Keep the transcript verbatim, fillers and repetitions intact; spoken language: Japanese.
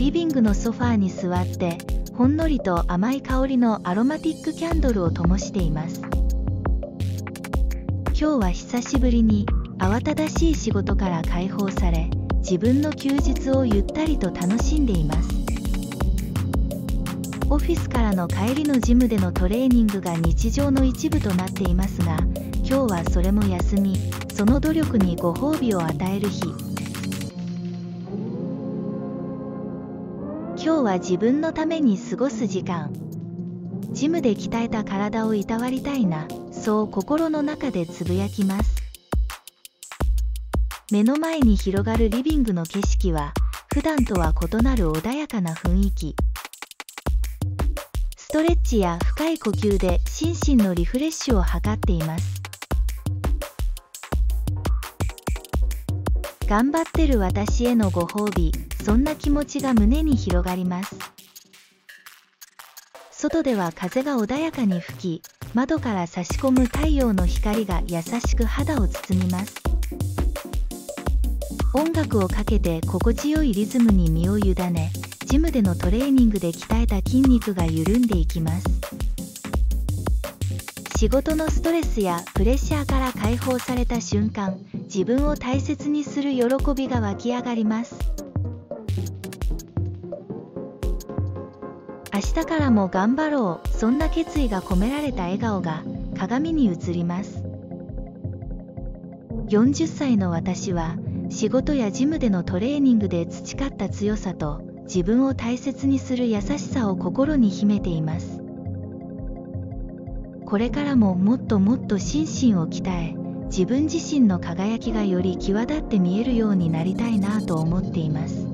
リビングのソファーに座ってほんのりと甘い香りのアロマティックキャンドルを灯しています。今日は久しぶりに慌ただしい仕事から解放され、自分の休日をゆったりと楽しんでいます。オフィスからの帰りのジムでのトレーニングが日常の一部となっていますが、今日はそれも休み、その努力にご褒美を与える日。今日は自分のために過ごす時間。ジムで鍛えた体をいたわりたいな、そう心の中でつぶやきます。目の前に広がるリビングの景色は、普段とは異なる穏やかな雰囲気。ストレッチや深い呼吸で心身のリフレッシュを図っています。頑張ってる私へのご褒美、そんな気持ちが胸に広がります。外では風が穏やかに吹き、窓から差し込む太陽の光が優しく肌を包みます。音楽をかけて心地よいリズムに身を委ね、ジムでのトレーニングで鍛えた筋肉が緩んでいきます。仕事のストレスやプレッシャーから解放された瞬間、自分を大切にする喜びが湧き上がります。明日からも頑張ろう、そんな決意が込められた笑顔が鏡に映ります。よんじゅっさいの私は、仕事やジムでのトレーニングで培った強さと、自分を大切にする優しさを心に秘めています。これからももっともっと心身を鍛え、自分自身の輝きがより際立って見えるようになりたいなと思っています。